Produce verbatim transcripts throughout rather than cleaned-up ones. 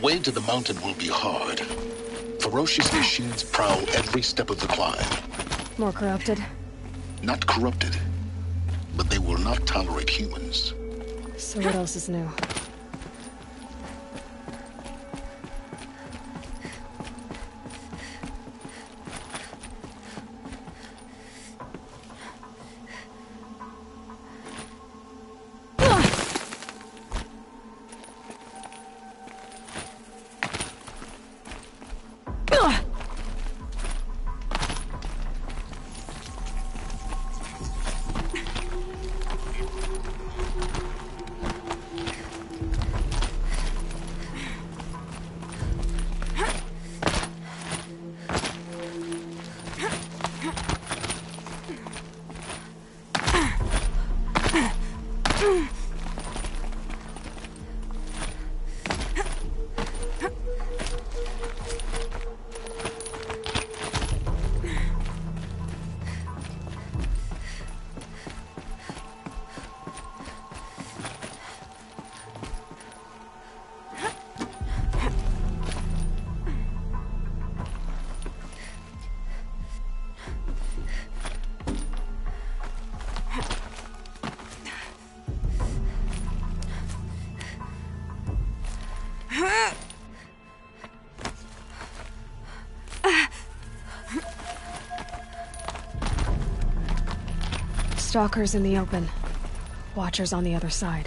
way to the mountain will be hard. Ferocious machines prowl every step of the climb. More corrupted? Not corrupted, but they will not tolerate humans. So what else is new? Stalkers in the open. Watchers on the other side.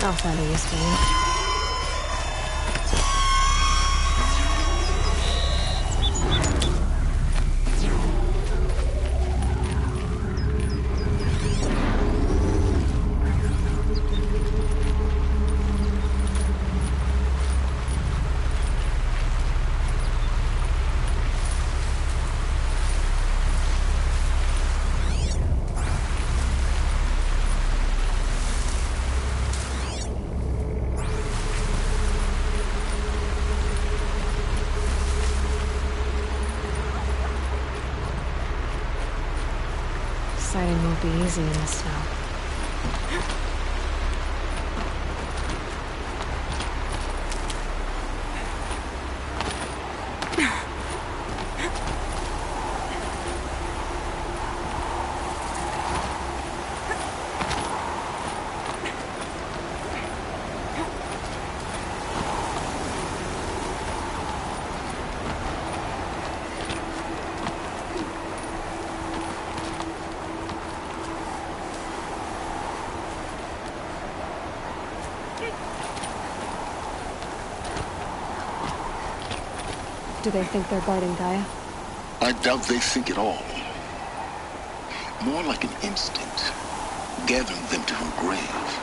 I'll find a use for you. Sighting won't be easy in the snow. Do they think they're guarding Gaia? I doubt they think at all. More like an instinct, gathering them to her grave.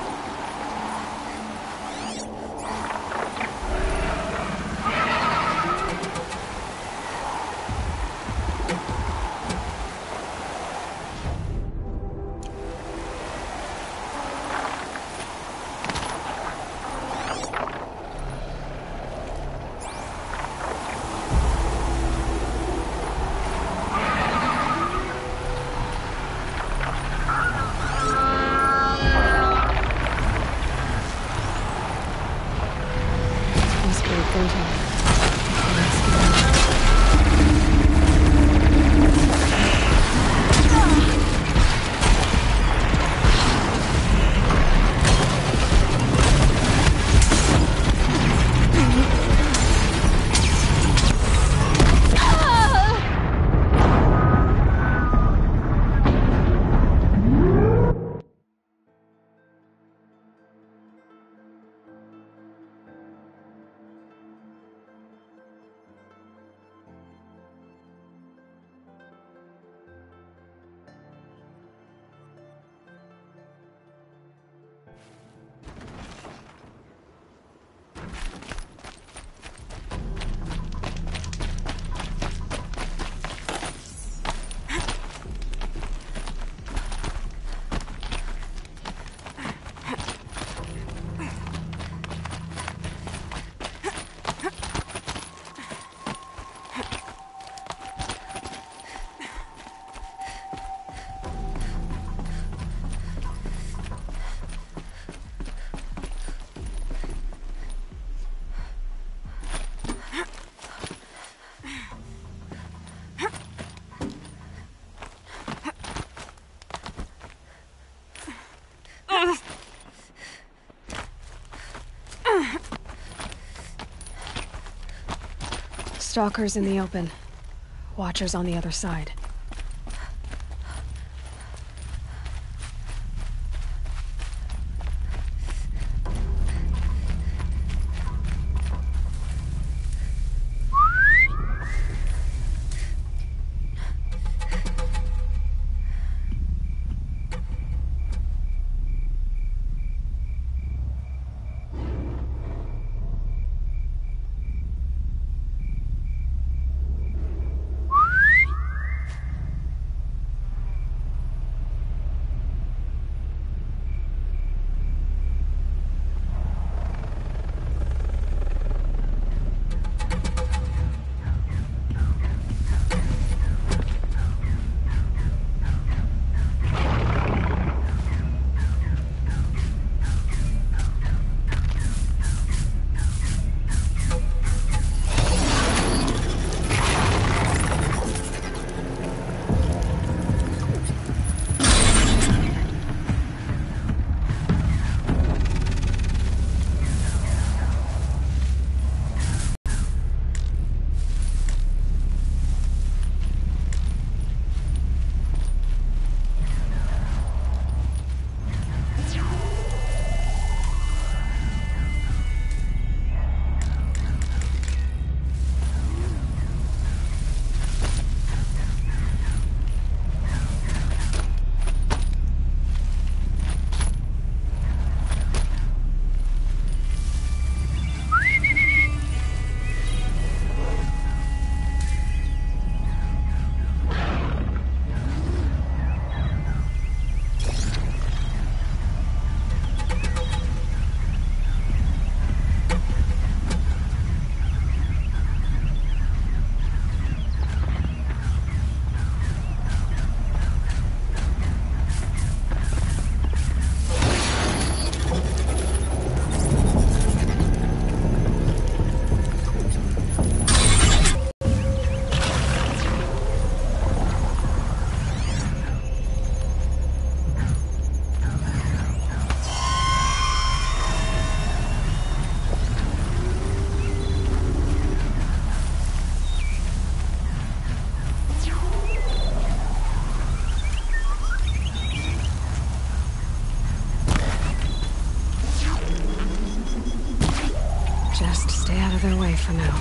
Stalkers in the open. Watchers on the other side.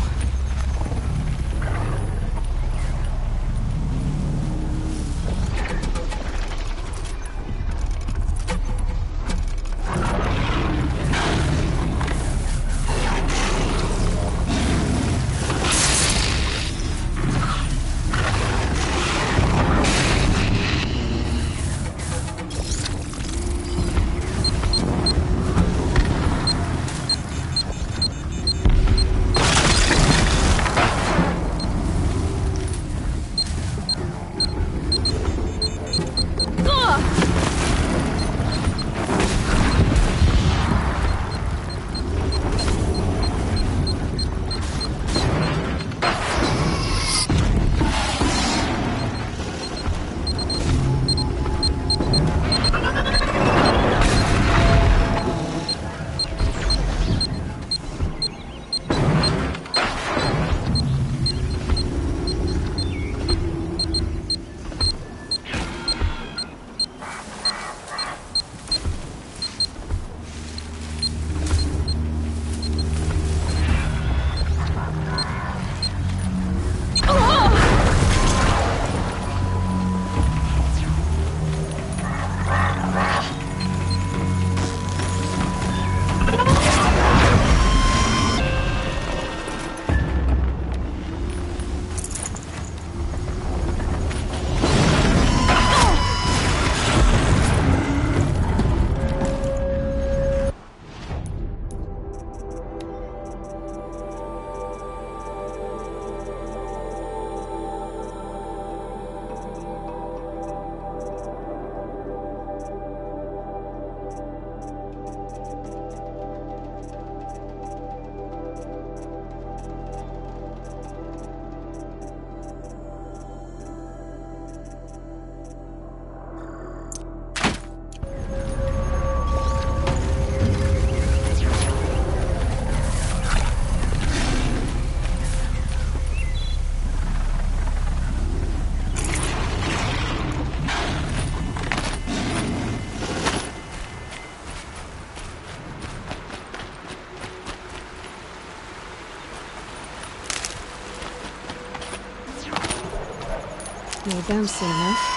No bouncy enough.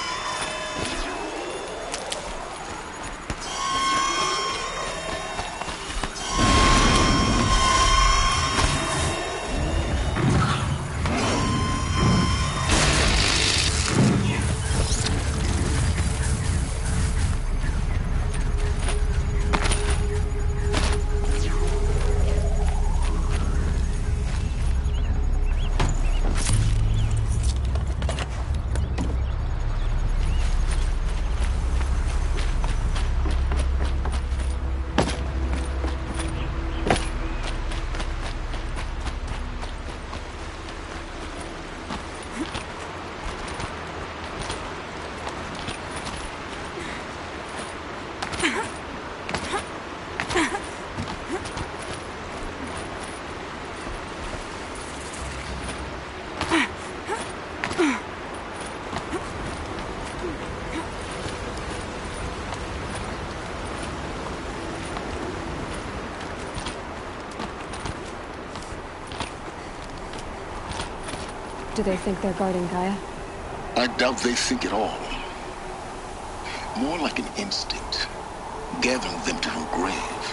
Do they think they're guarding Gaia? I doubt they think at all. More like an instinct, gathering them to her grave.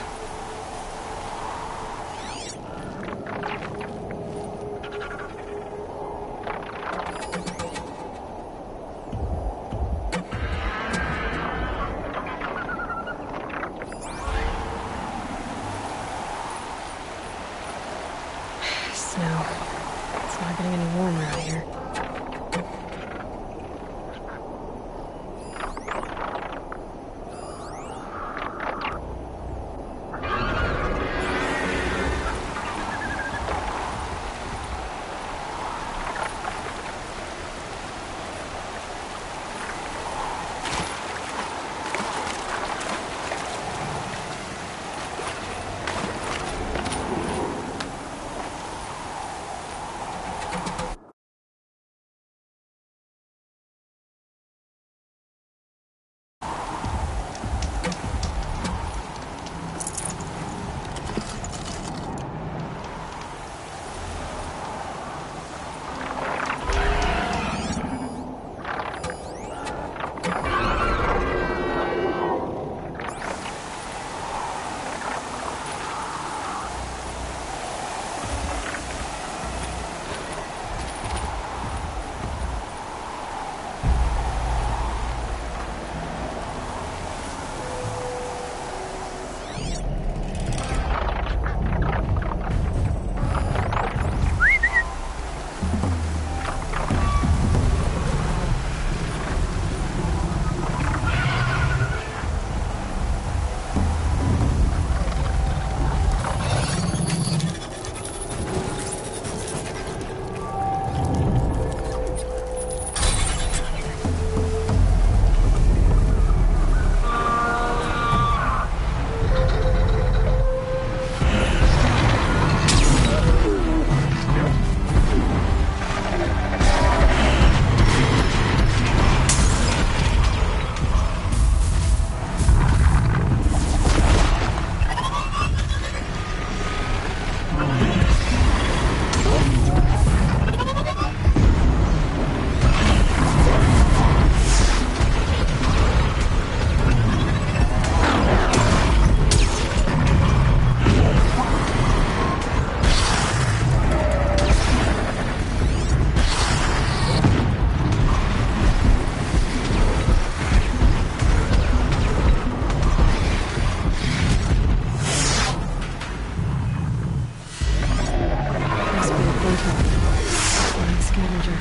Snow. It's not getting any warmer out here. Flying scavenger.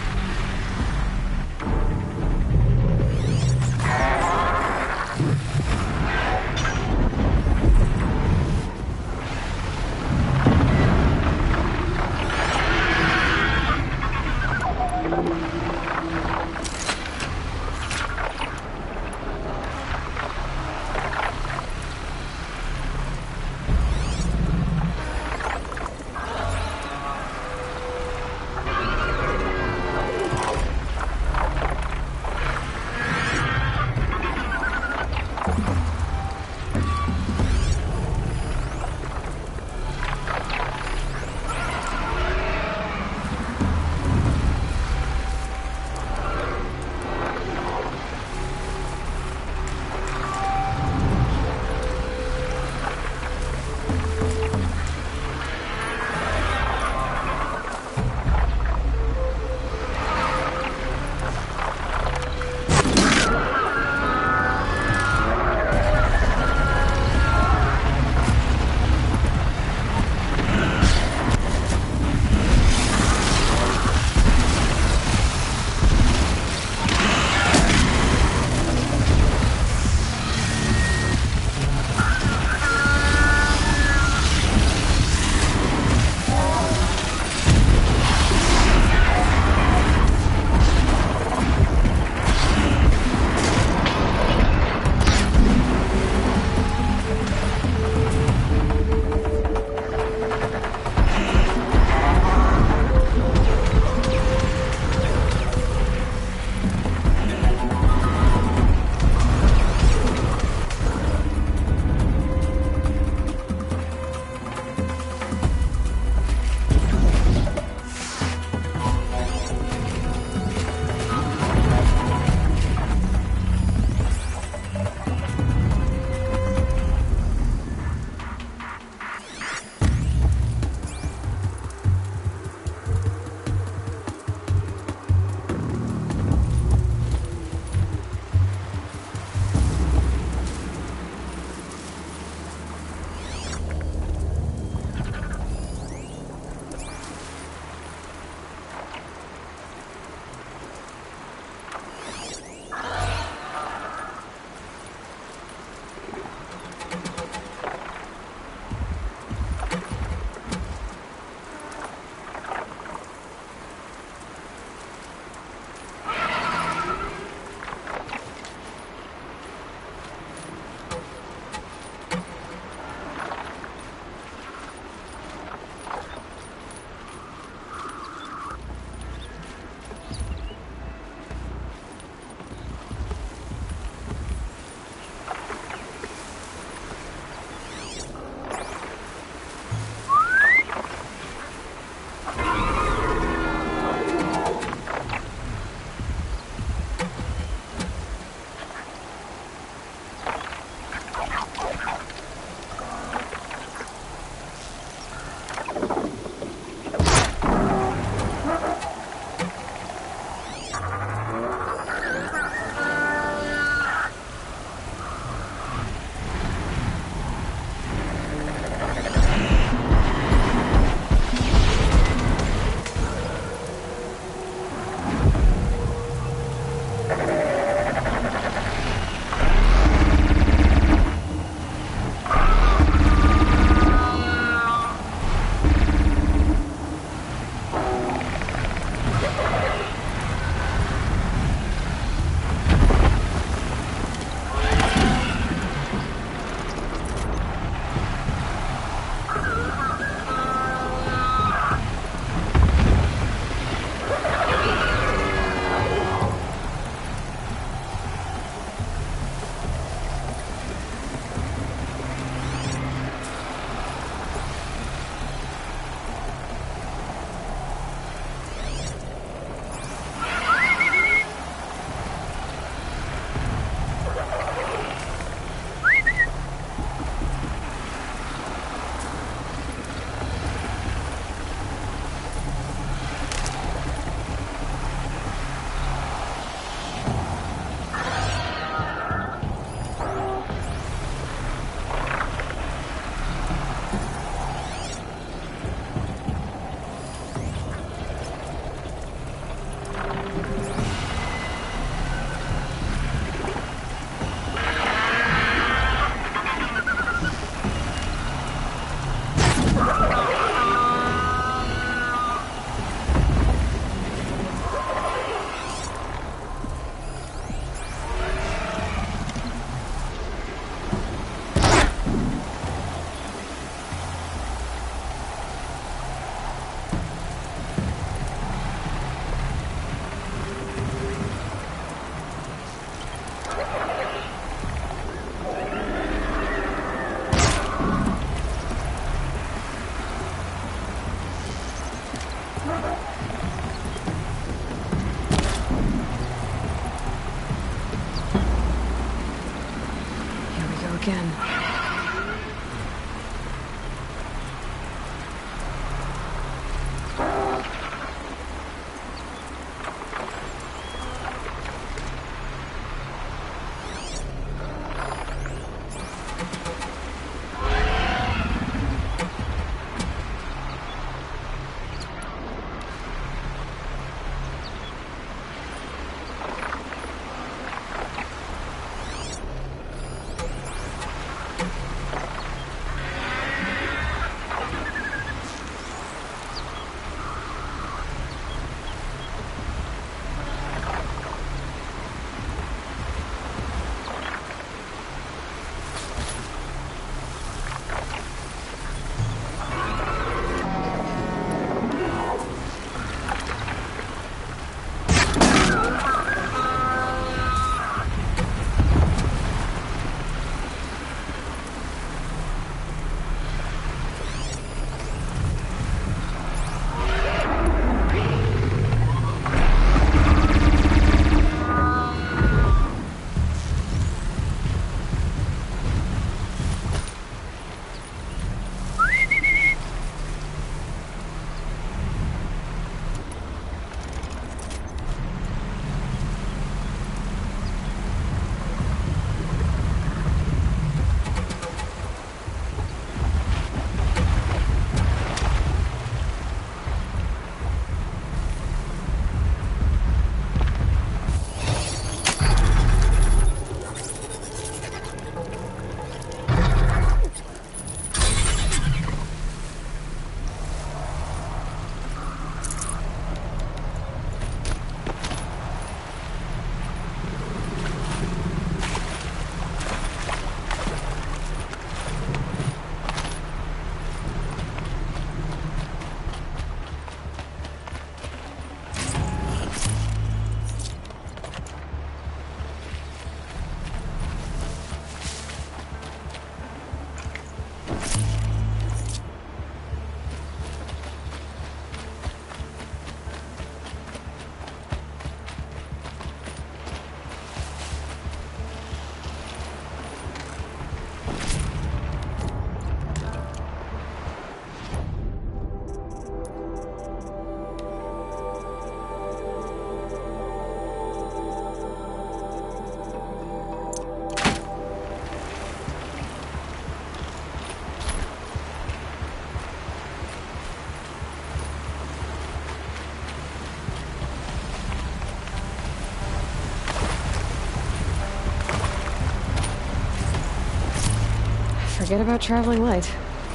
again. Forget about traveling light.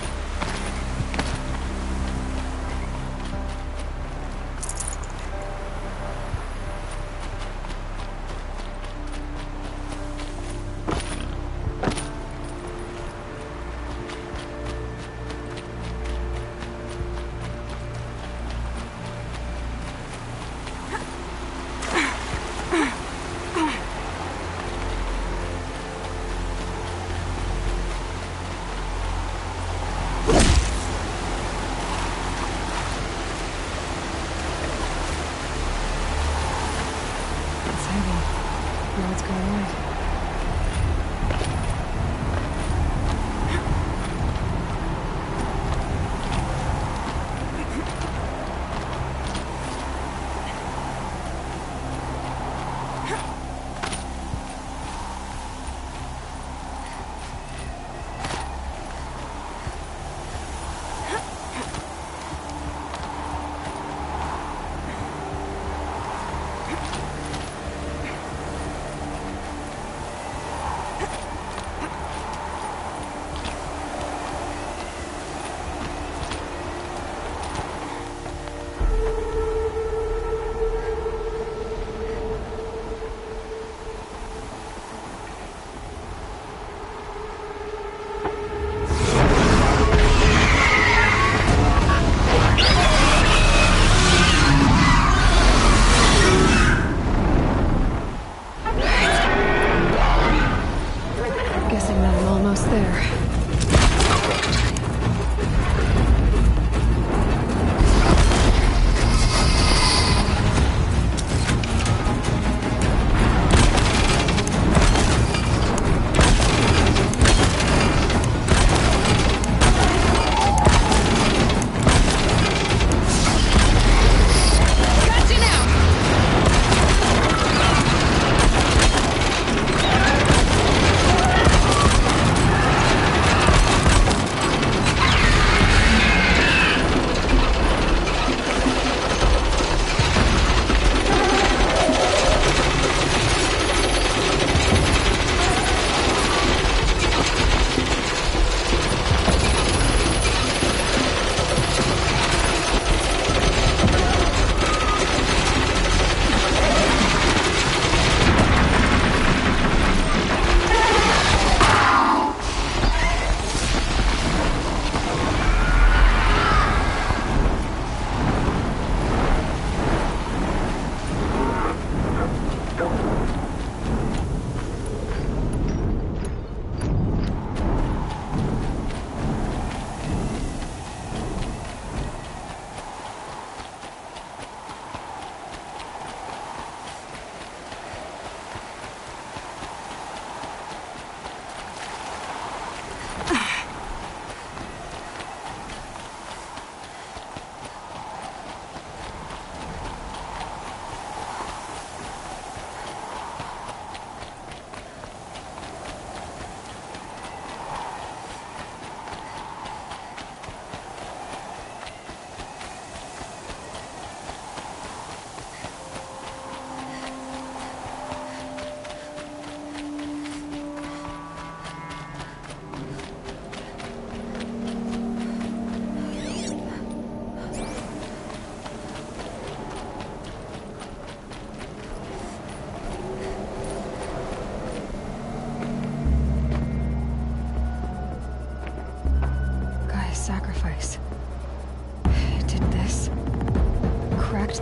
Now it's going light.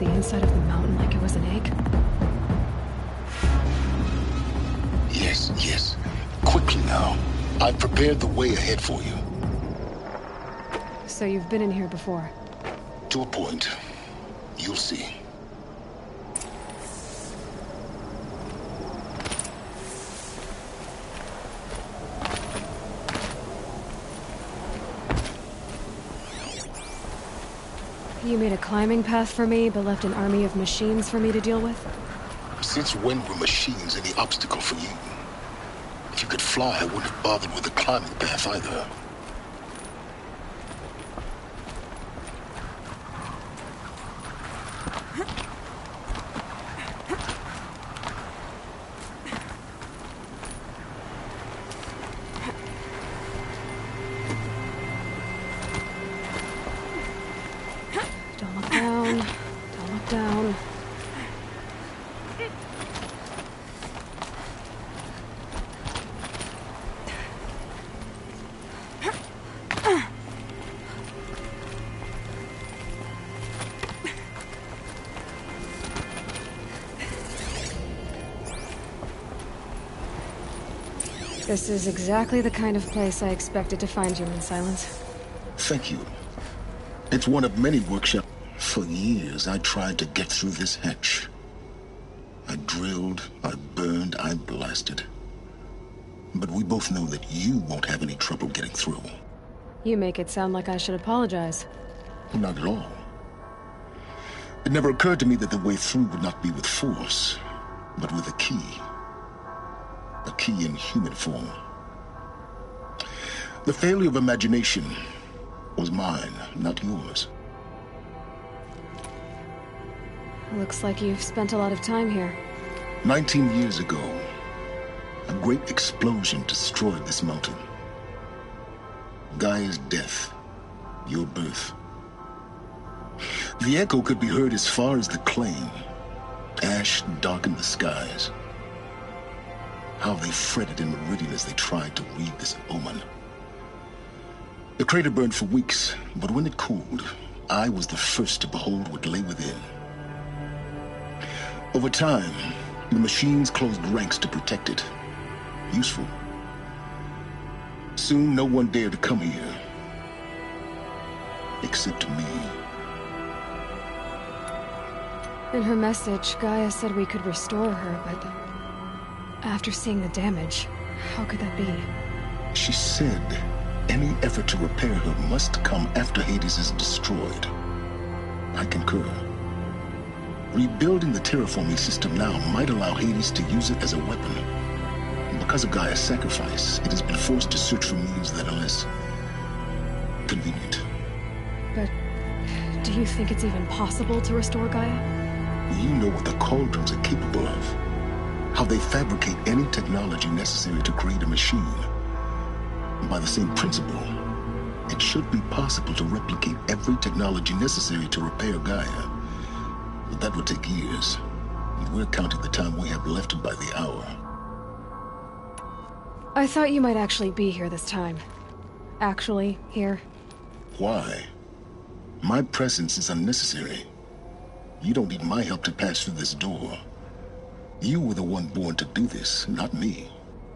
the inside of the mountain like it was an egg? Yes, yes. Quickly now. I've prepared the way ahead for you. So you've been in here before? To a point. You'll see. You made a climbing path for me, but left an army of machines for me to deal with? Since when were machines any obstacle for you? If you could fly, I wouldn't have bothered with the climbing path either. Don't look down. Don't look down. This is exactly the kind of place I expected to find you in, Silence. Thank you. It's one of many workshops. For years, I tried to get through this hatch. I drilled, I burned, I blasted. But we both know that you won't have any trouble getting through. You make it sound like I should apologize. Not at all. It never occurred to me that the way through would not be with force, but with a key. A key in human form. The failure of imagination was mine, not yours. Looks like you've spent a lot of time here. Nineteen years ago, a great explosion destroyed this mountain. Gaia's death, your birth. The echo could be heard as far as the claim. Ash darkened the skies. How they fretted in Meridian as they tried to read this omen. The crater burned for weeks, but when it cooled, I was the first to behold what lay within. Over time, the machines closed ranks to protect it. Useful. Soon, no one dared to come here. Except me. In her message, Gaia said we could restore her, but... after seeing the damage, how could that be? She said any effort to repair her must come after Hades is destroyed. I concur. Rebuilding the terraforming system now might allow Hades to use it as a weapon. Because of Gaia's sacrifice, it has been forced to search for means that are less convenient. But do you think it's even possible to restore Gaia? You know what the Cauldrons are capable of. How they fabricate any technology necessary to create a machine. By the same principle, it should be possible to replicate every technology necessary to repair Gaia. But that would take years, and we're counting the time we have left by the hour. I thought you might actually be here this time. Actually, here. Why? My presence is unnecessary. You don't need my help to pass through this door. You were the one born to do this, not me.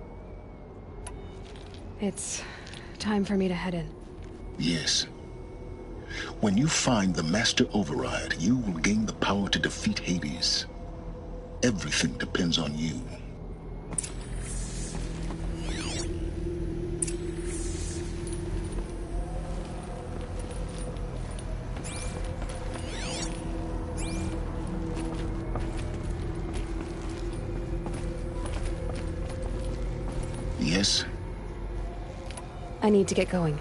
It's time for me to head in. Yes. When you find the Master Override, you will gain the power to defeat Hades. Everything depends on you. Yes? I need to get going.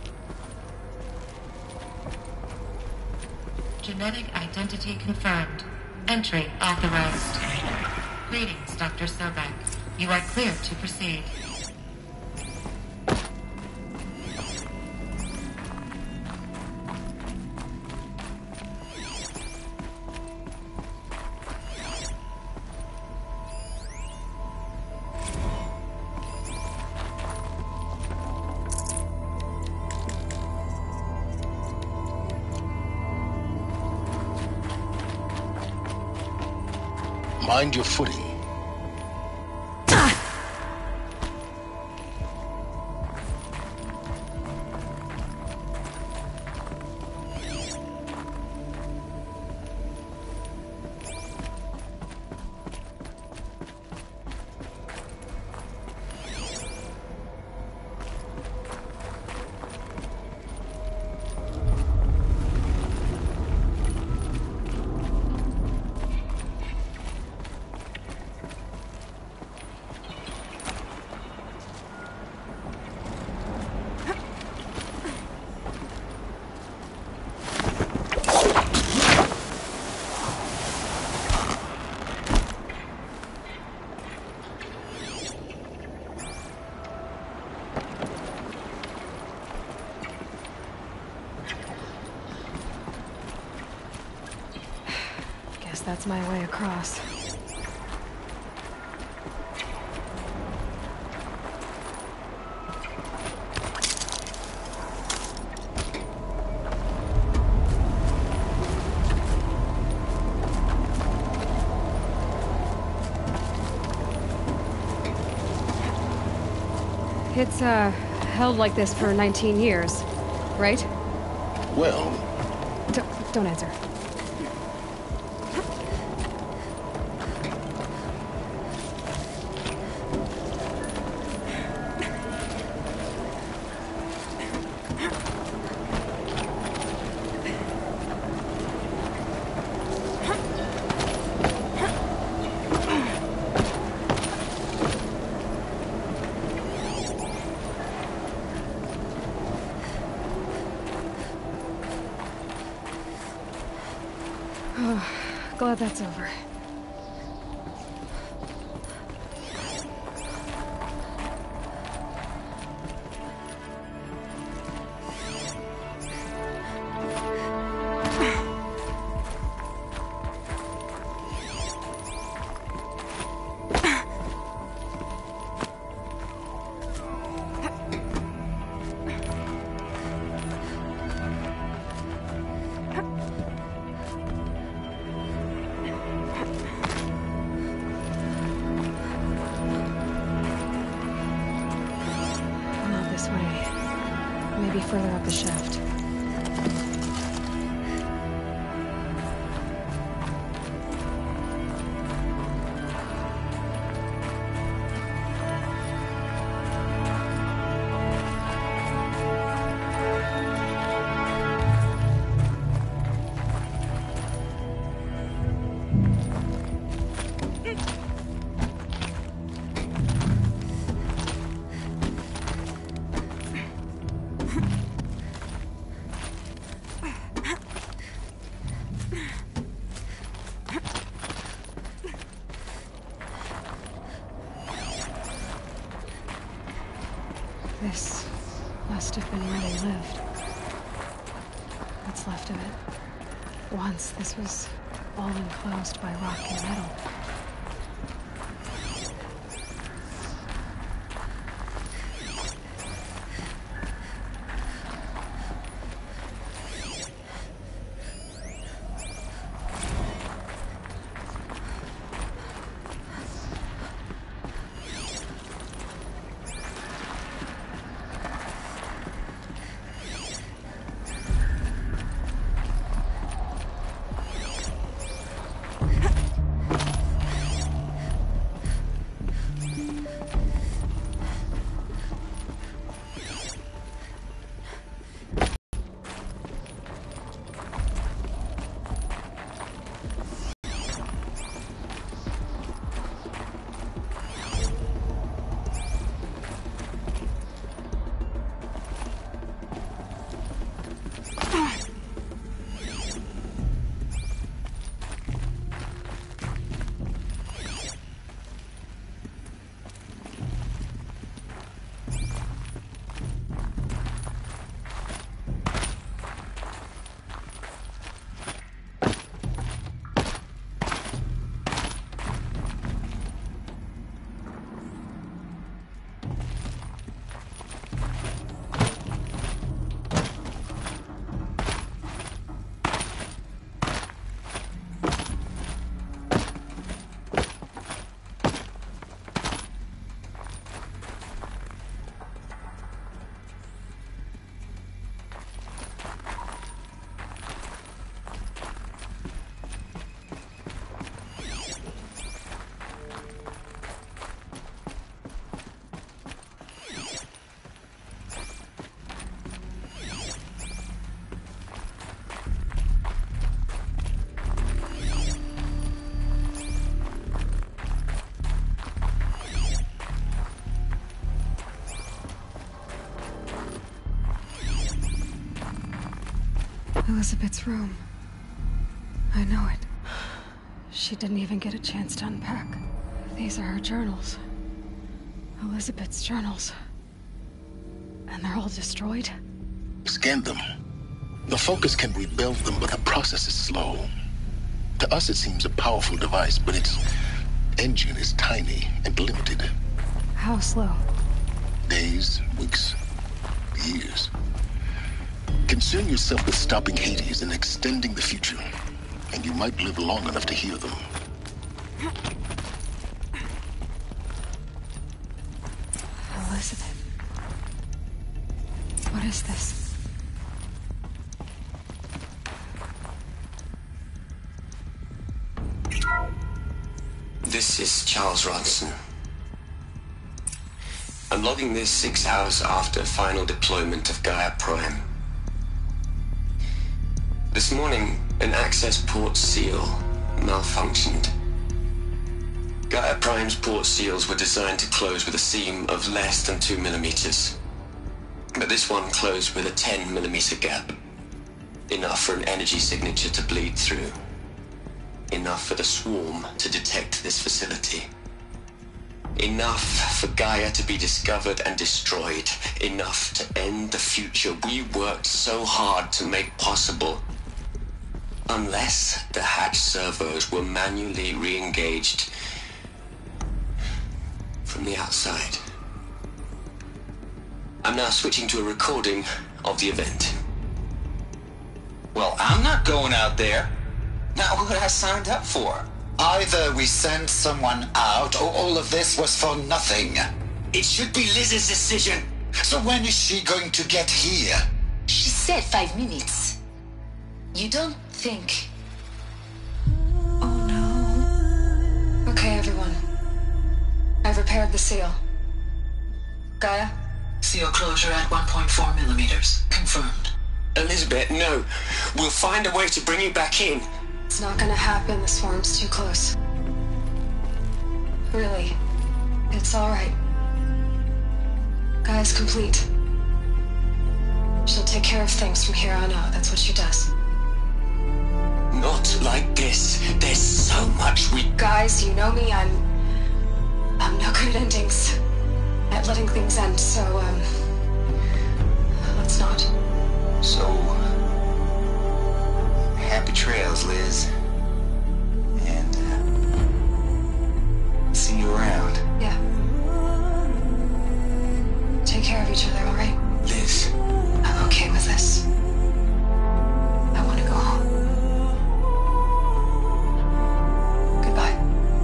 Genetic identity confirmed. Entry authorized. Greetings, Doctor Sobek. You are cleared to proceed. Find your footing. That's my way across. It's, uh, held like this for nineteen years, right? Well... D- don't answer. Glad that's over. Maybe further up the shaft. This must have been where they lived. What's left of it. Once, this was all enclosed by rock and metal. Elizabeth's room. I know it. She didn't even get a chance to unpack. These are her journals. Elizabeth's journals. And they're all destroyed? Scan them. The Focus can rebuild them, but the process is slow. To us it seems a powerful device, but its engine is tiny and limited. How slow? Days, weeks, years. Concern yourself with stopping Hades and extending the future, and you might live long enough to hear them. Elizabeth. What is this? This is Charles Ronson. I'm logging this six hours after final deployment of Gaia Prime. This morning, an access port seal malfunctioned. Gaia Prime's port seals were designed to close with a seam of less than two millimeters. But this one closed with a ten millimeter gap. Enough for an energy signature to bleed through. Enough for the swarm to detect this facility. Enough for Gaia to be discovered and destroyed. Enough to end the future we worked so hard to make possible. Unless the hatch servos were manually re-engaged from the outside. I'm now switching to a recording of the event. Well, I'm not going out there. Not what I signed up for. Either we send someone out, or all of this was for nothing. It should be Liz's decision. So when is she going to get here? She said five minutes. You don't think... Oh no. Okay, everyone. I've repaired the seal. Gaia? Seal closure at one point four millimeters. Confirmed. Elizabeth, no. We'll find a way to bring you back in. It's not gonna happen. The swarm's too close. Really. It's alright. Gaia's complete. She'll take care of things from here on out. That's what she does. Not like this. There's so much we... Guys, you know me. I'm... I'm no good at endings. At letting things end, so, um... let's not. So... happy trails, Liz. And, uh... see you around. Yeah. Take care of each other, alright? Liz. I'm okay with this. I want to go home. Goodbye.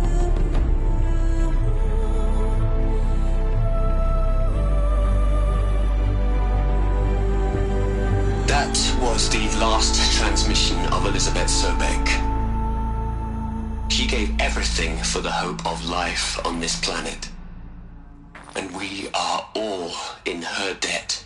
That was the last transmission of Elizabeth Sobeck. She gave everything for the hope of life on this planet. And we are all in her debt.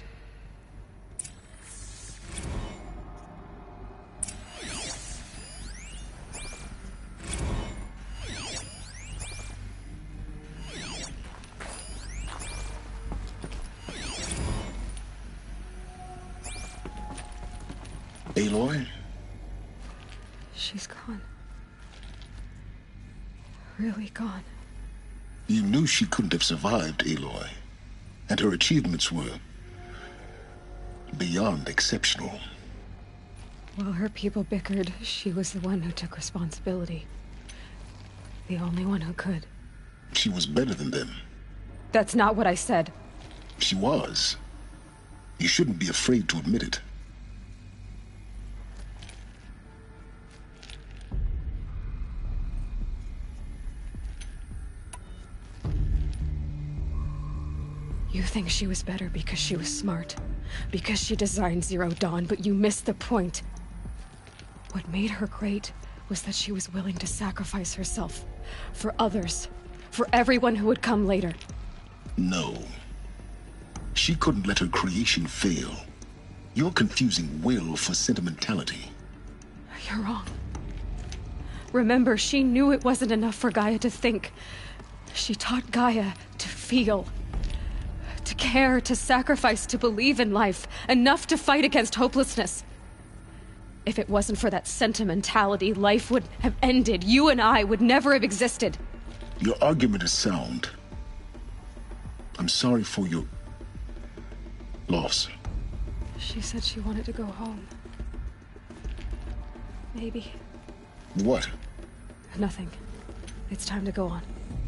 Aloy? She's gone. Really gone. You knew she couldn't have survived, Aloy. And her achievements were beyond exceptional. While her people bickered, she was the one who took responsibility. The only one who could. She was better than them. That's not what I said. She was. You shouldn't be afraid to admit it. You think she was better because she was smart, because she designed Zero Dawn, but you missed the point. What made her great was that she was willing to sacrifice herself for others, for everyone who would come later. No. She couldn't let her creation fail. You're confusing will for sentimentality. You're wrong. Remember, she knew it wasn't enough for Gaia to think. She taught Gaia to feel. To care, to sacrifice, to believe in life, enough to fight against hopelessness. If it wasn't for that sentimentality, life would have ended. You and I would never have existed. Your argument is sound. I'm sorry for your loss. She said she wanted to go home. Maybe. What? Nothing. It's time to go on.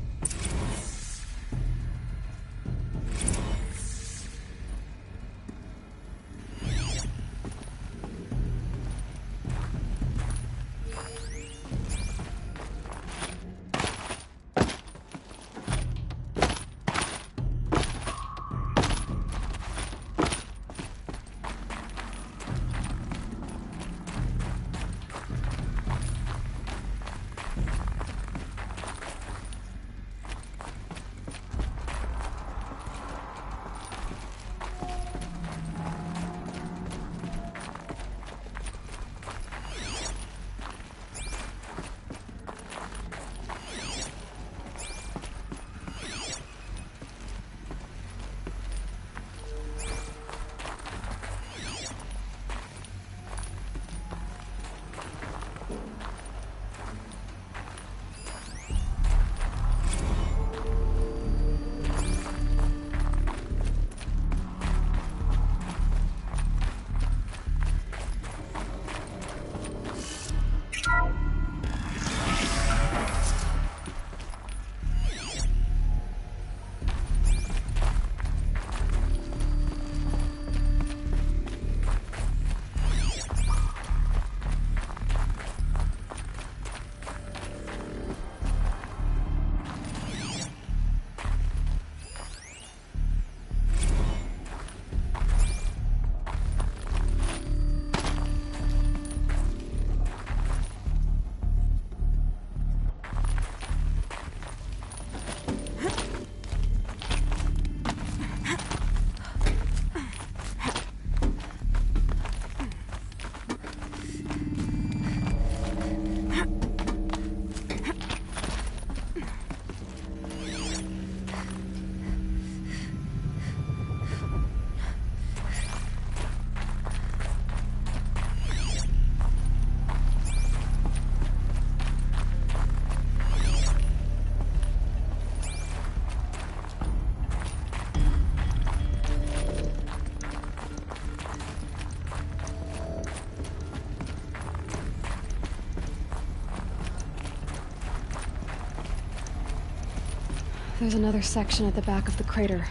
There's another section at the back of the crater.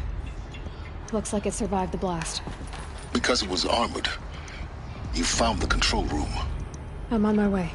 Looks like it survived the blast. Because it was armored. You found the control room. I'm on my way.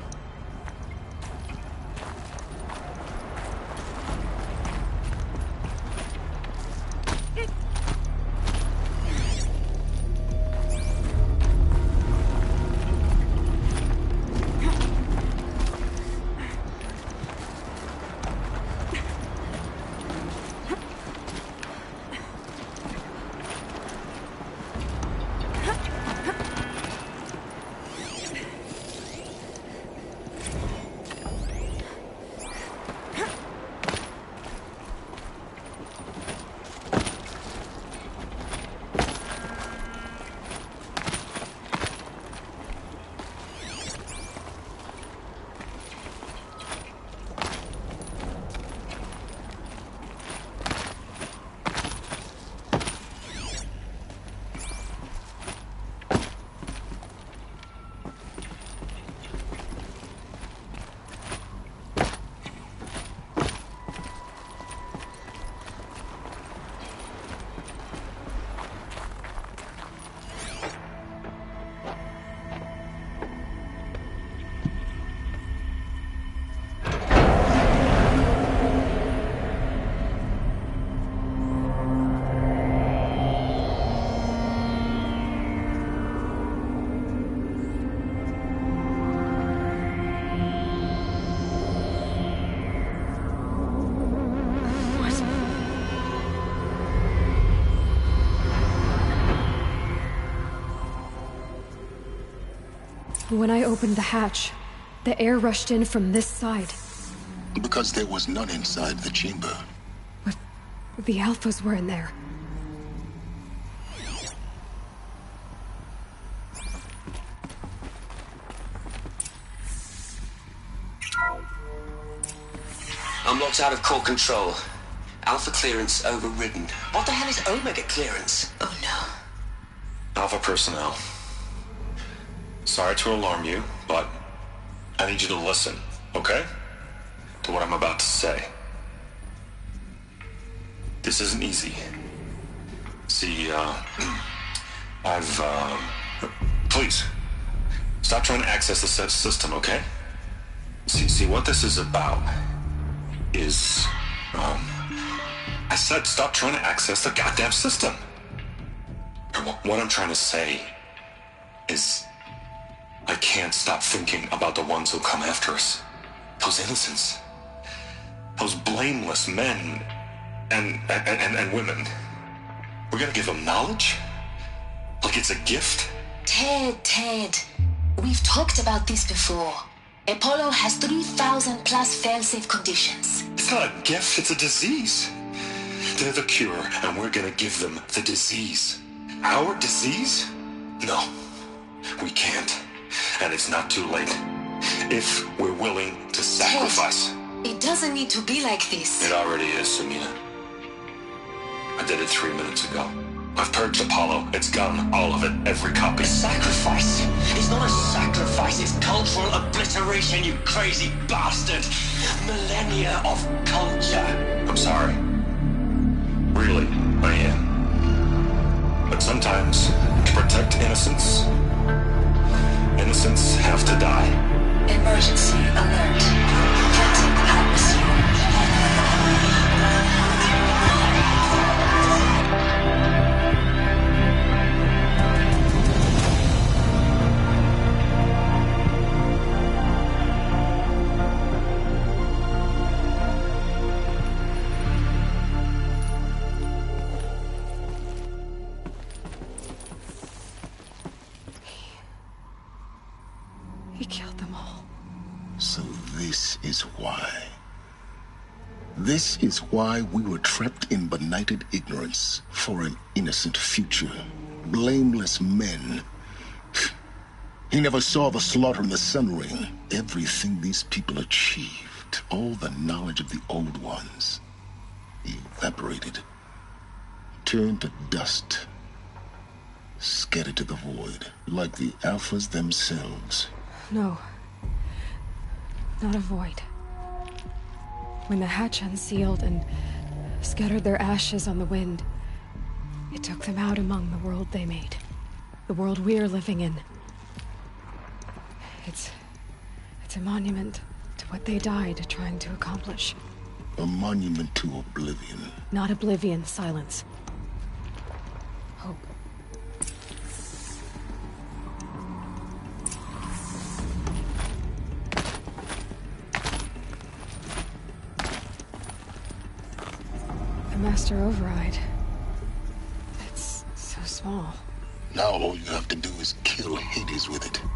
When I opened the hatch, the air rushed in from this side. Because there was none inside the chamber. But the Alphas were in there. I'm locked out of core control. Alpha clearance overridden. What the hell is Omega clearance? Oh no. Alpha personnel. Sorry to alarm you, but I need you to listen, okay? To what I'm about to say. This isn't easy. See, uh... I've, uh... Please. Stop trying to access the sy- system, okay? See, see, what this is about is, um... I said stop trying to access the goddamn system. What I'm trying to say is I can't stop thinking about the ones who come after us. Those innocents. Those blameless men and, and, and, and women. We're gonna give them knowledge? Like it's a gift? Ted, Ted. We've talked about this before. Apollo has three thousand plus fail-safe conditions. It's not a gift, it's a disease. They're the cure, and we're gonna give them the disease. Our disease? No, we can't. And it's not too late. If we're willing to sacrifice. Ted, it doesn't need to be like this. It already is, Samina. I did it three minutes ago. I've purged Apollo. It's gone. All of it. Every copy. A sacrifice? It's not a sacrifice. It's cultural obliteration, you crazy bastard. Millennia of culture. I'm sorry. Really, I am. But sometimes, to protect innocence, innocents have to die. Emergency alert. Captain atmosphere. He killed them all. So this is why. This is why we were trapped in benighted ignorance for an innocent future. Blameless men. He never saw the slaughter in the Sun Ring. Everything these people achieved, all the knowledge of the old ones, evaporated, turned to dust, scattered to the void, like the Alphas themselves. No. Not a void. When the hatch unsealed and scattered their ashes on the wind, it took them out among the world they made. The world we're living in. It's... it's a monument to what they died trying to accomplish. A monument to oblivion. Not oblivion, silence. Hope. The Master Override. It's so small. Now all you have to do is kill Hades with it.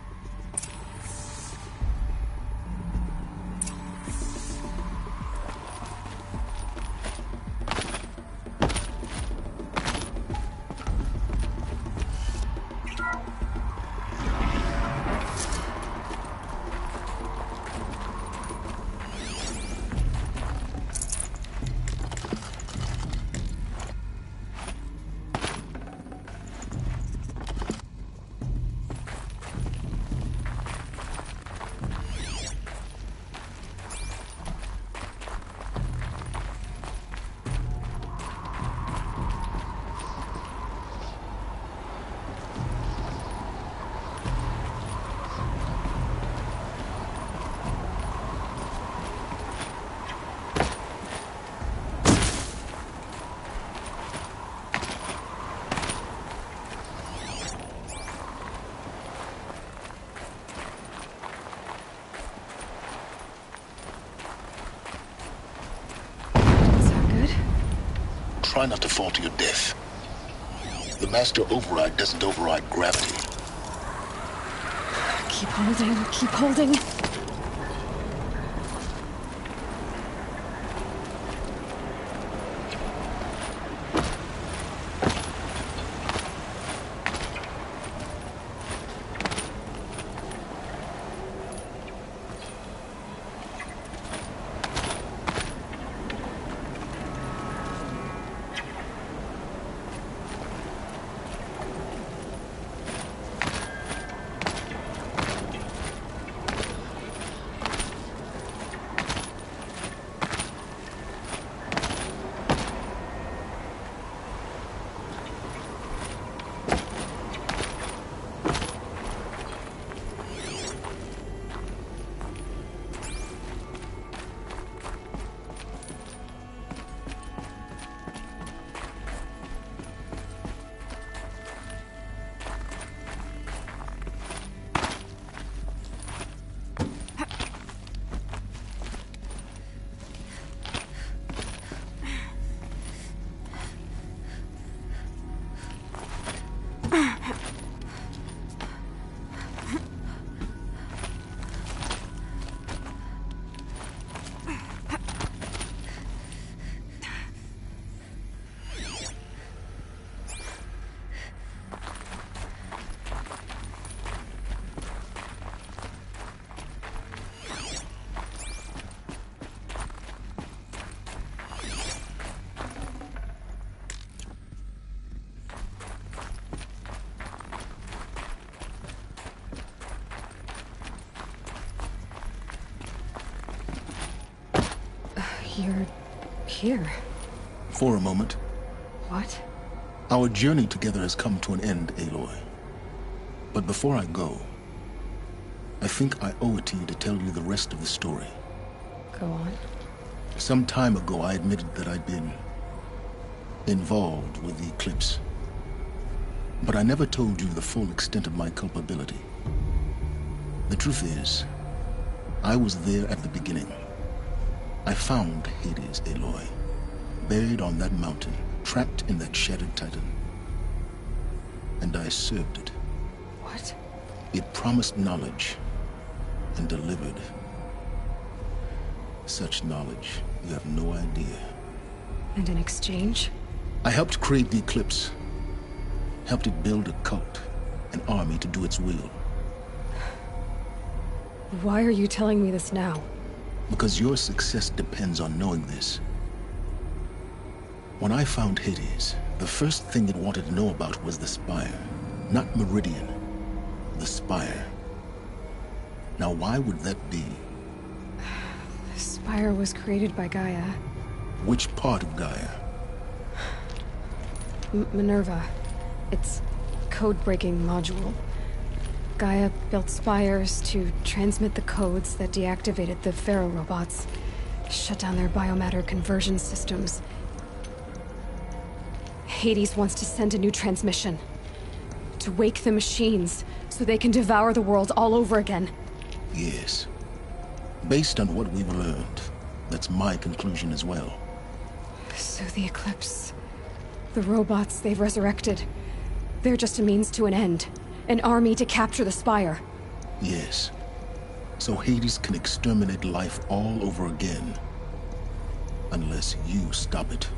Try not to fall to your death. The Master Override doesn't override gravity. Keep holding, keep holding. You're here. For a moment. What? Our journey together has come to an end, Aloy. But before I go, I think I owe it to you to tell you the rest of the story. Go on. Some time ago, I admitted that I'd been involved with the Eclipse. But I never told you the full extent of my culpability. The truth is, I was there at the beginning. I found Hades, Aloy, buried on that mountain, trapped in that shattered titan. And I served it. What? It promised knowledge and delivered. Such knowledge, you have no idea. And in exchange? I helped create the Eclipse. Helped it build a cult, an army to do its will. Why are you telling me this now? Because your success depends on knowing this. When I found Hades, the first thing it wanted to know about was the Spire. Not Meridian. The Spire. Now why would that be? The Spire was created by Gaia. Which part of Gaia? M Minerva. It's code-breaking module. Gaia built spires to transmit the codes that deactivated the Pharaoh robots, shut down their biomatter conversion systems. Hades wants to send a new transmission. To wake the machines, so they can devour the world all over again. Yes. Based on what we've learned, that's my conclusion as well. So the Eclipse... the robots they've resurrected... they're just a means to an end. An army to capture the Spire. Yes. So Hades can exterminate life all over again. Unless you stop it.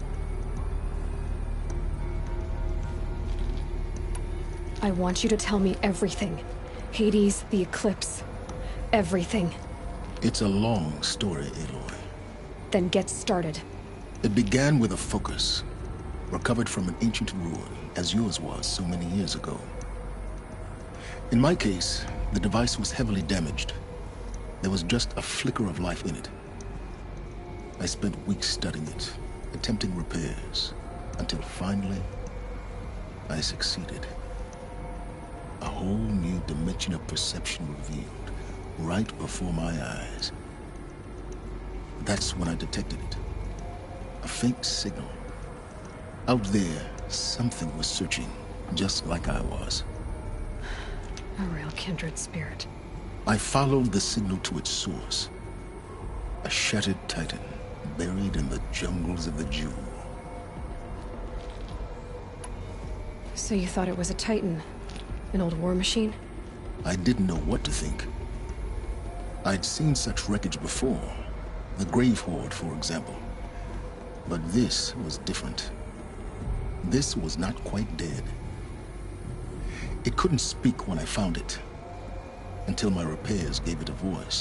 I want you to tell me everything. Hades, the Eclipse. Everything. It's a long story, Aloy. Then get started. It began with a focus. Recovered from an ancient ruin, as yours was so many years ago. In my case, the device was heavily damaged. There was just a flicker of life in it. I spent weeks studying it, attempting repairs, until finally, I succeeded. A whole new dimension of perception revealed, right before my eyes. That's when I detected it. A faint signal. Out there, something was searching, just like I was. A real kindred spirit. I followed the signal to its source. A shattered titan, buried in the jungles of the Jewel. So you thought it was a titan? An old war machine? I didn't know what to think. I'd seen such wreckage before. The Grave Horde, for example. But this was different. This was not quite dead. It couldn't speak when I found it, until my repairs gave it a voice.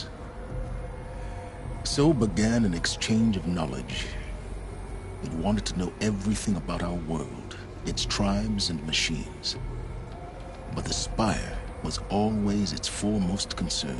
So began an exchange of knowledge. It wanted to know everything about our world, its tribes and machines. But the Spire was always its foremost concern.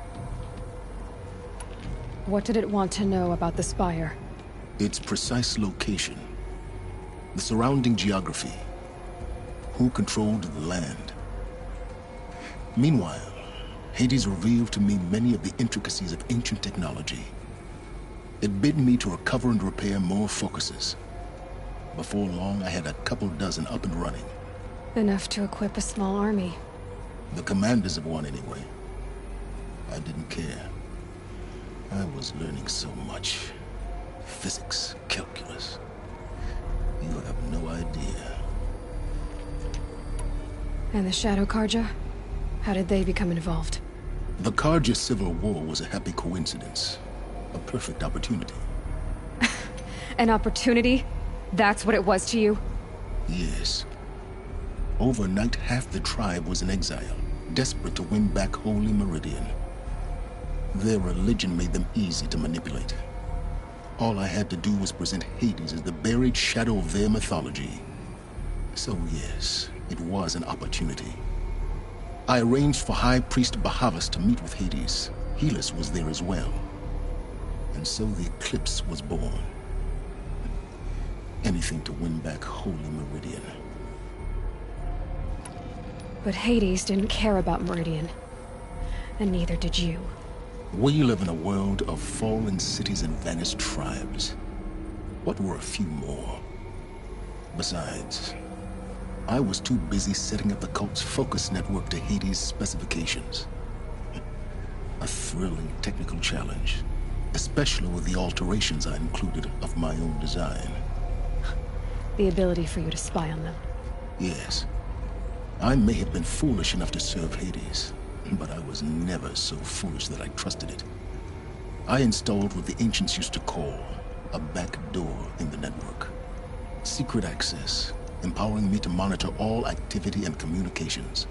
What did it want to know about the Spire? Its precise location, the surrounding geography, who controlled the land. Meanwhile, Hades revealed to me many of the intricacies of ancient technology. It bid me to recover and repair more focuses. Before long, I had a couple dozen up and running. Enough to equip a small army. The commanders of one, anyway. I didn't care. I was learning so much. Physics, calculus. You have no idea. And the Shadow Carja? How did they become involved? The Carja Civil War was a happy coincidence. A perfect opportunity. An opportunity? That's what it was to you? Yes. Overnight, half the tribe was in exile, desperate to win back Holy Meridian. Their religion made them easy to manipulate. All I had to do was present Hades as the buried shadow of their mythology. So yes, it was an opportunity. I arranged for High Priest Bahavas to meet with Hades. Helis was there as well. And so the Eclipse was born. Anything to win back Holy Meridian. But Hades didn't care about Meridian. And neither did you. We live in a world of fallen cities and vanished tribes. What were a few more? Besides, I was too busy setting up the cult's focus network to Hades' specifications. A thrilling technical challenge, especially with the alterations I included of my own design. The ability for you to spy on them. Yes. I may have been foolish enough to serve Hades, but I was never so foolish that I trusted it. I installed what the ancients used to call a back door in the network. Secret access, empowering me to monitor all activity and communications.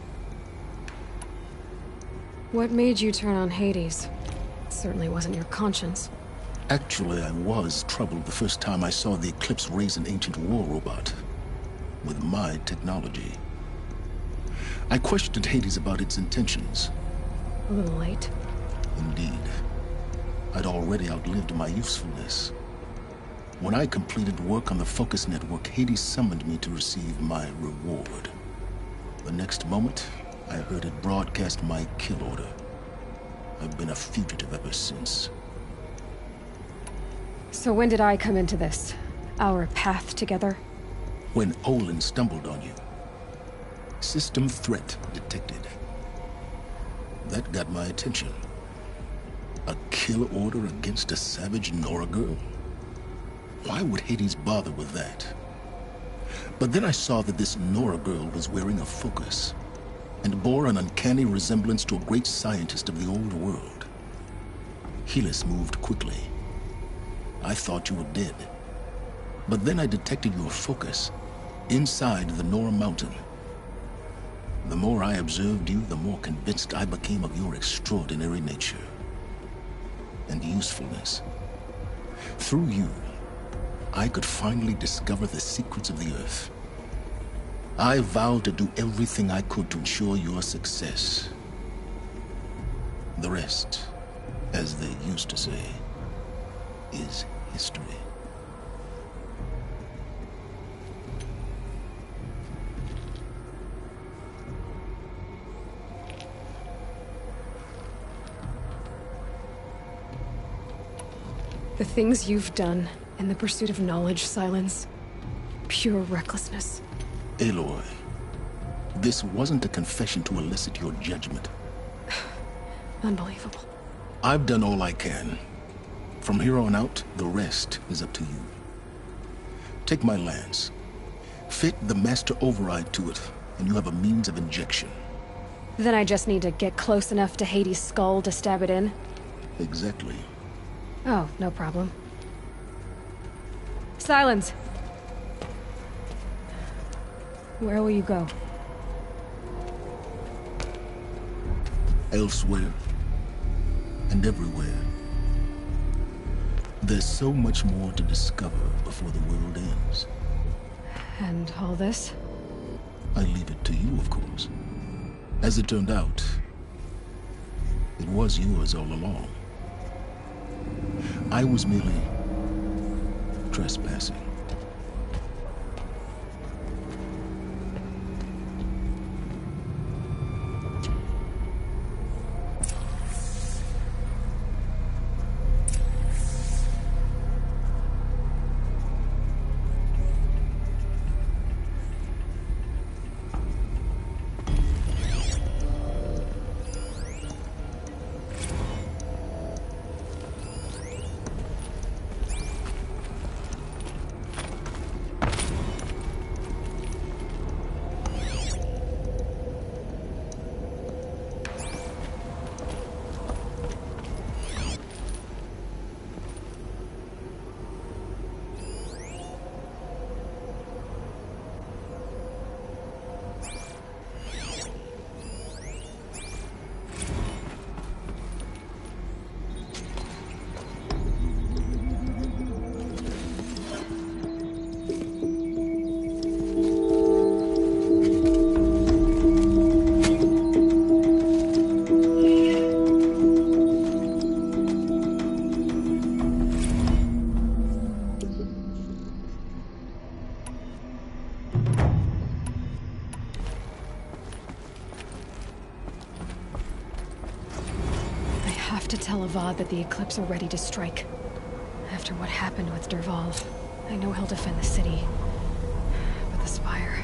What made you turn on Hades? It certainly wasn't your conscience. Actually, I was troubled the first time I saw the Eclipse raise an ancient war robot. With my technology. I questioned Hades about its intentions. A little late. Indeed. I'd already outlived my usefulness. When I completed work on the Focus Network, Hades summoned me to receive my reward. The next moment, I heard it broadcast my kill order. I've been a fugitive ever since. So when did I come into this? Our path together? When Olin stumbled on you. System threat detected. That got my attention. A kill order against a savage Nora girl? Why would Hades bother with that? But then I saw that this Nora girl was wearing a focus, and bore an uncanny resemblance to a great scientist of the old world. Helis moved quickly. I thought you were dead. But then I detected your focus, inside the Nora mountain. The more I observed you, the more convinced I became of your extraordinary nature and usefulness. Through you, I could finally discover the secrets of the Earth. I vowed to do everything I could to ensure your success. The rest, as they used to say, is history. The things you've done in the pursuit of knowledge, Silence. Pure recklessness. Aloy, this wasn't a confession to elicit your judgment. Unbelievable. I've done all I can. From here on out, the rest is up to you. Take my lance. Fit the master override to it, and you have a means of injection. Then I just need to get close enough to Hades' skull to stab it in? Exactly. Oh, no problem. Silence! Where will you go? Elsewhere. And everywhere. There's so much more to discover before the world ends. And all this? I leave it to you, of course. As it turned out, it was yours all along. I was merely trespassing. tell Avad that the Eclipse are ready to strike. After what happened with Dervahl, I know he'll defend the city. But the Spire...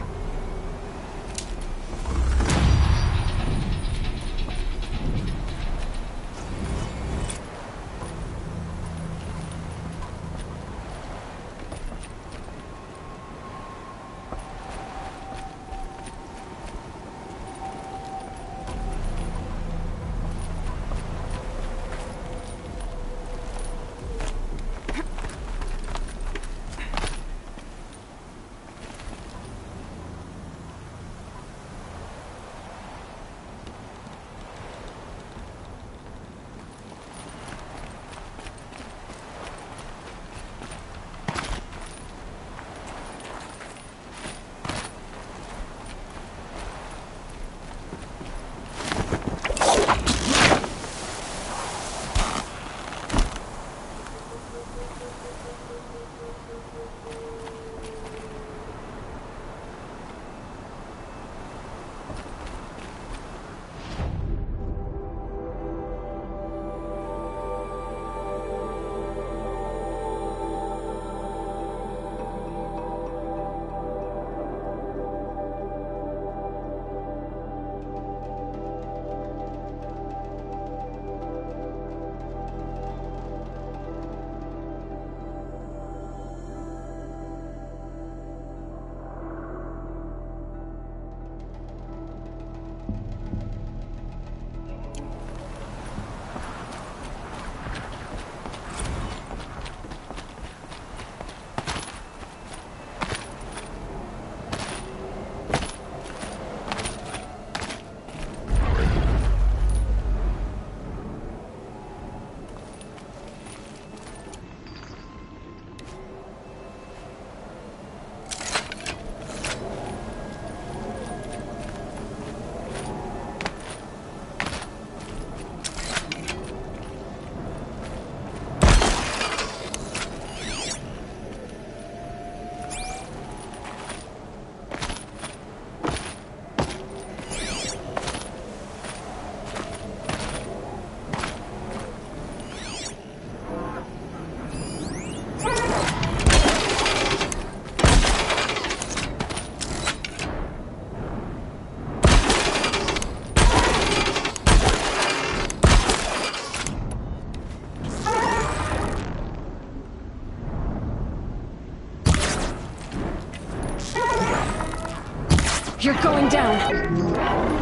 You're going down.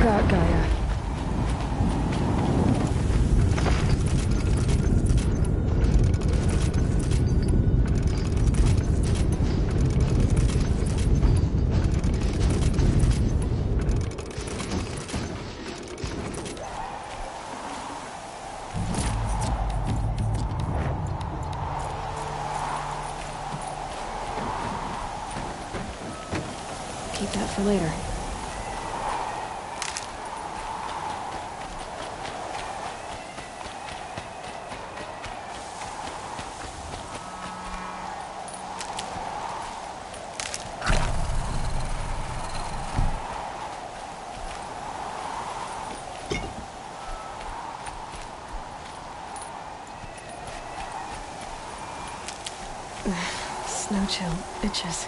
got, Gaia? Keep that for later. Snow chill itches.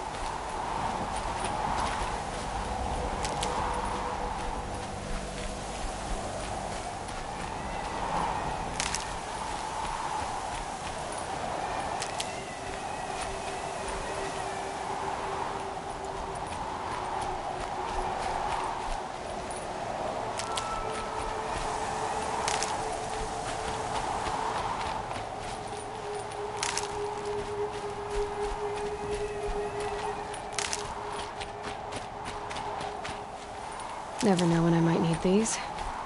Never know when I might need these.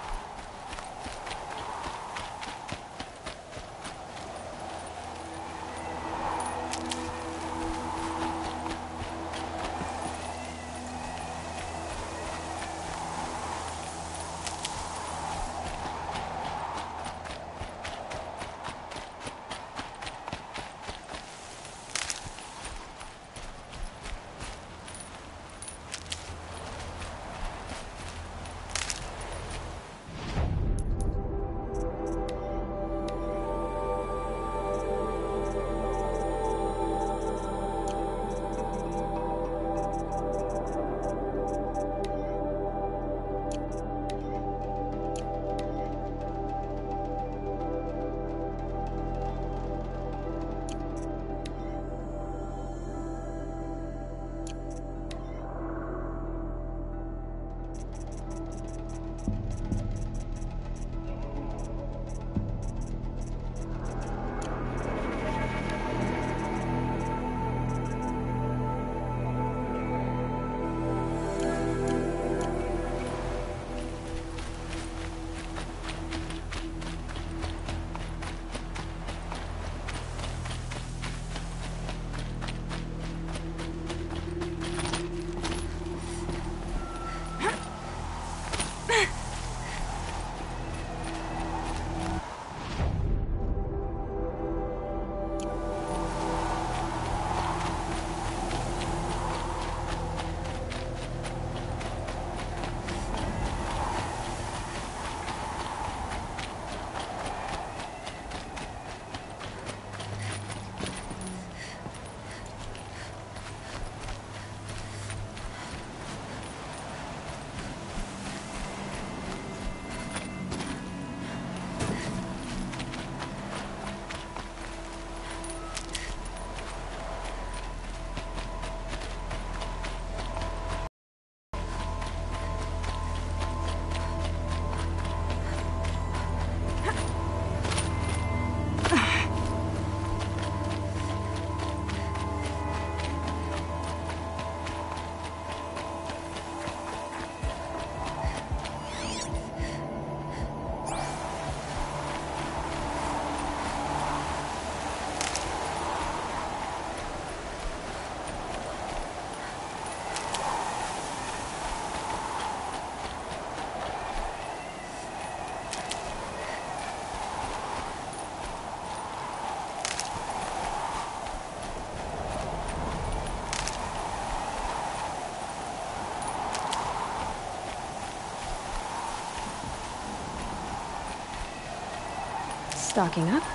Stocking up.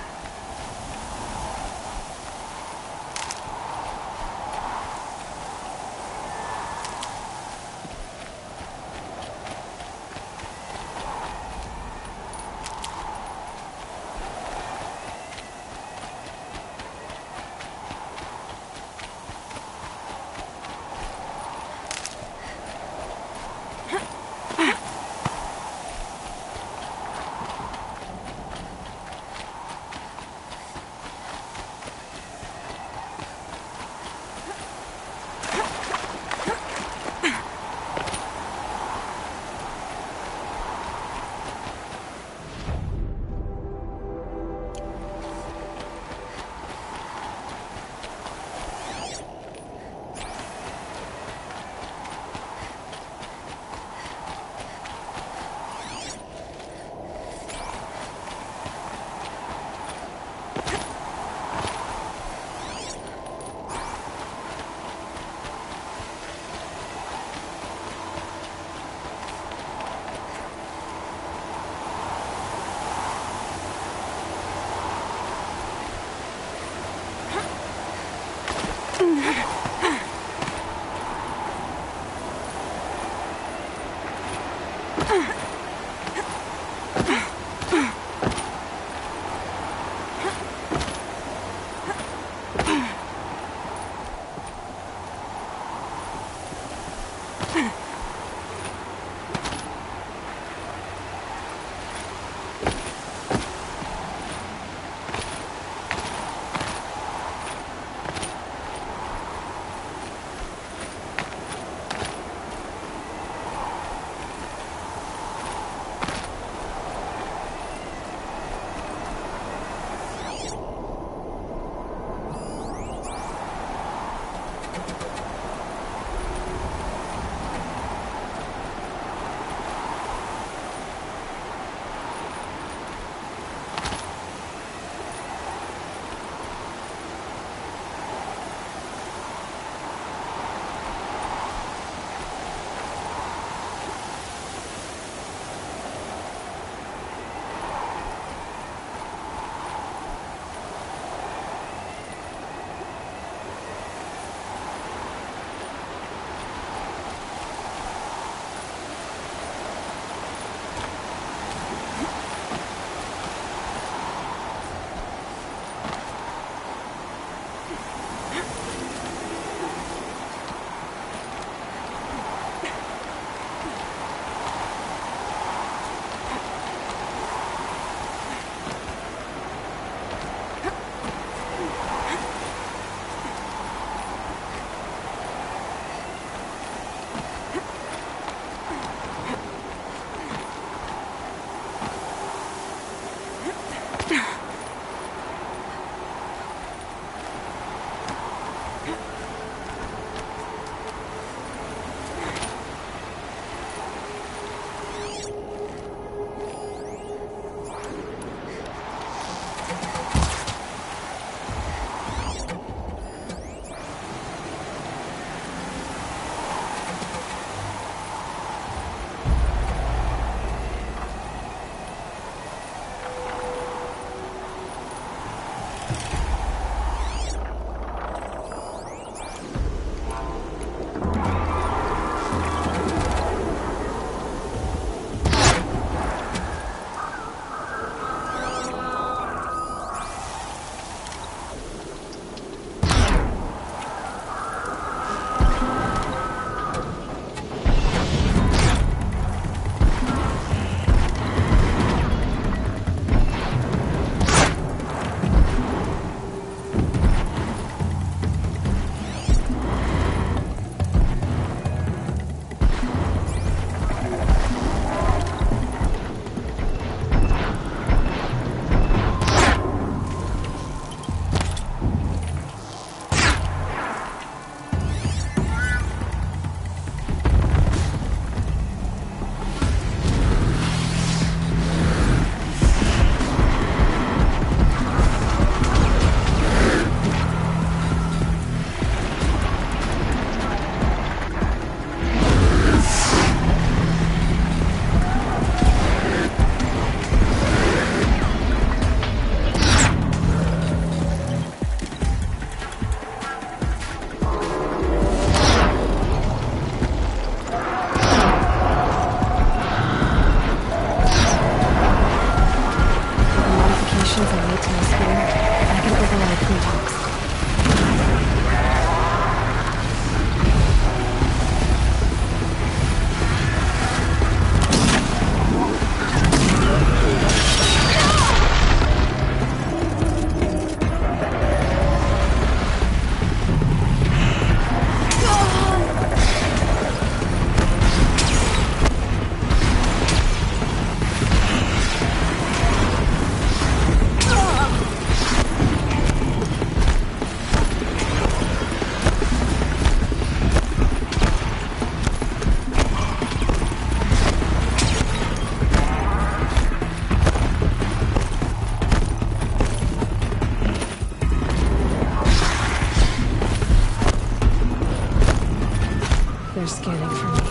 They're scanning for me.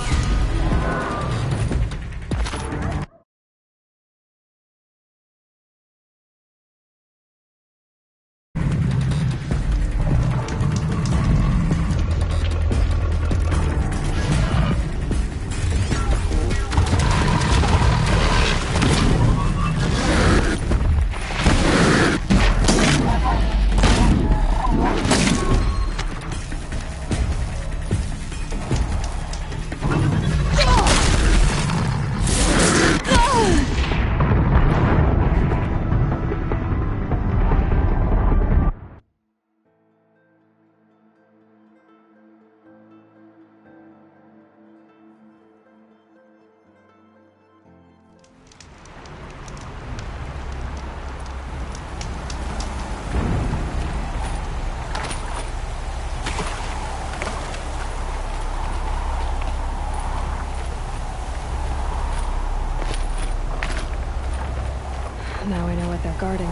they're guarding.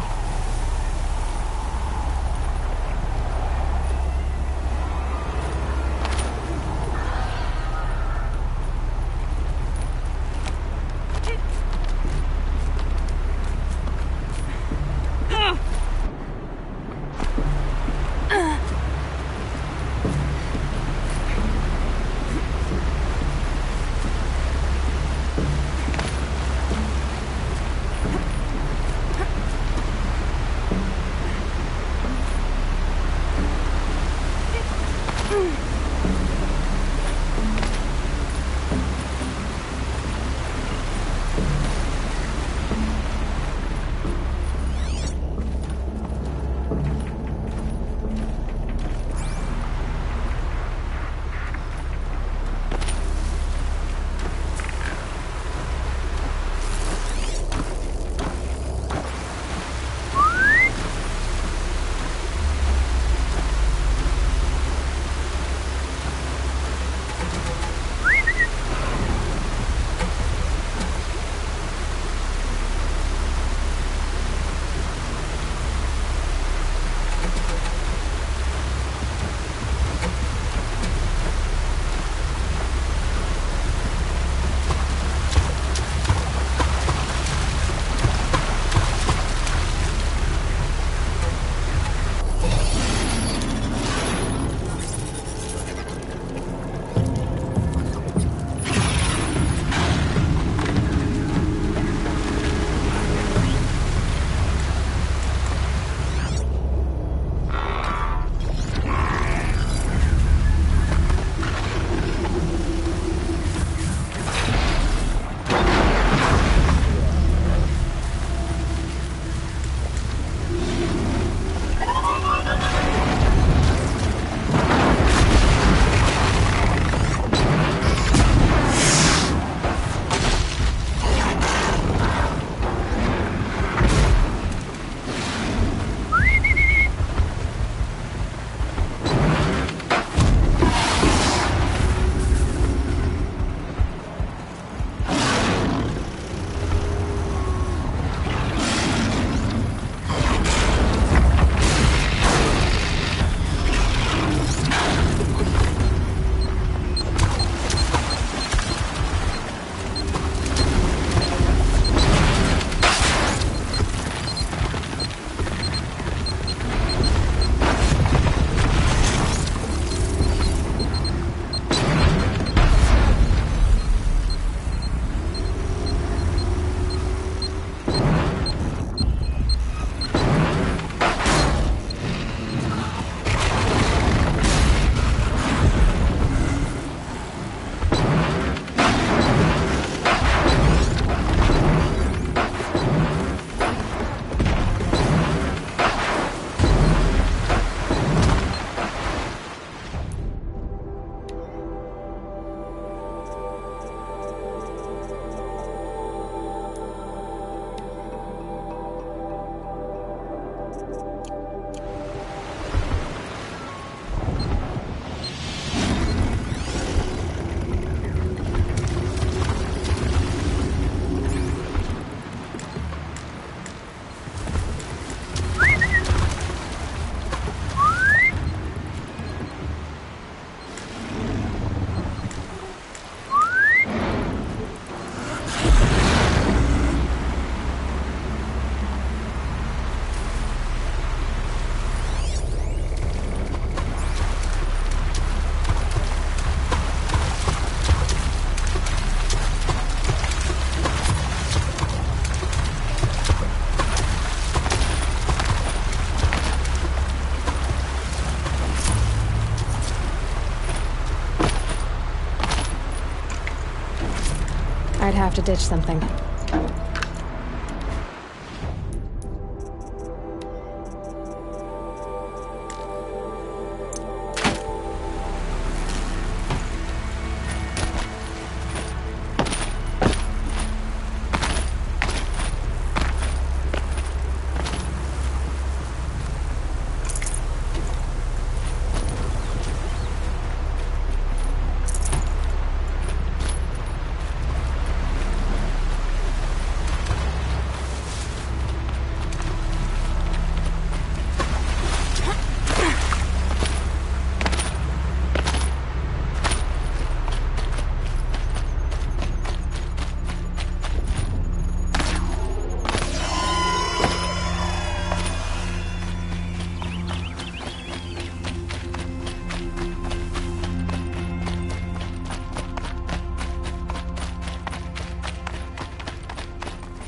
I'd have to ditch something.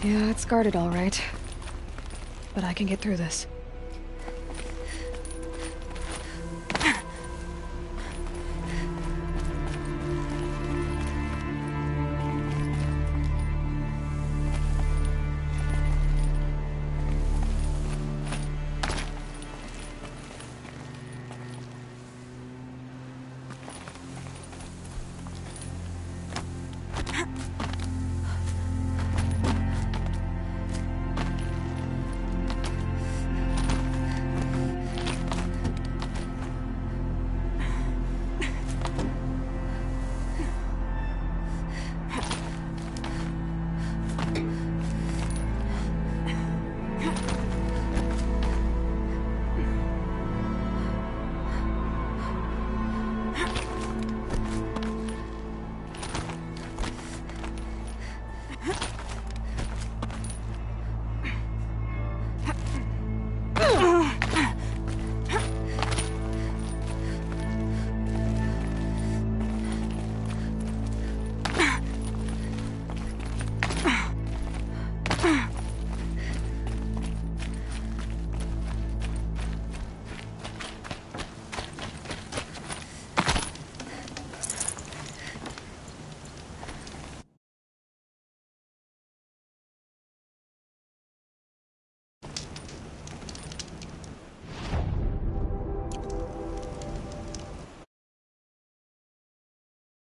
Yeah, it's guarded all right. But I can get through this.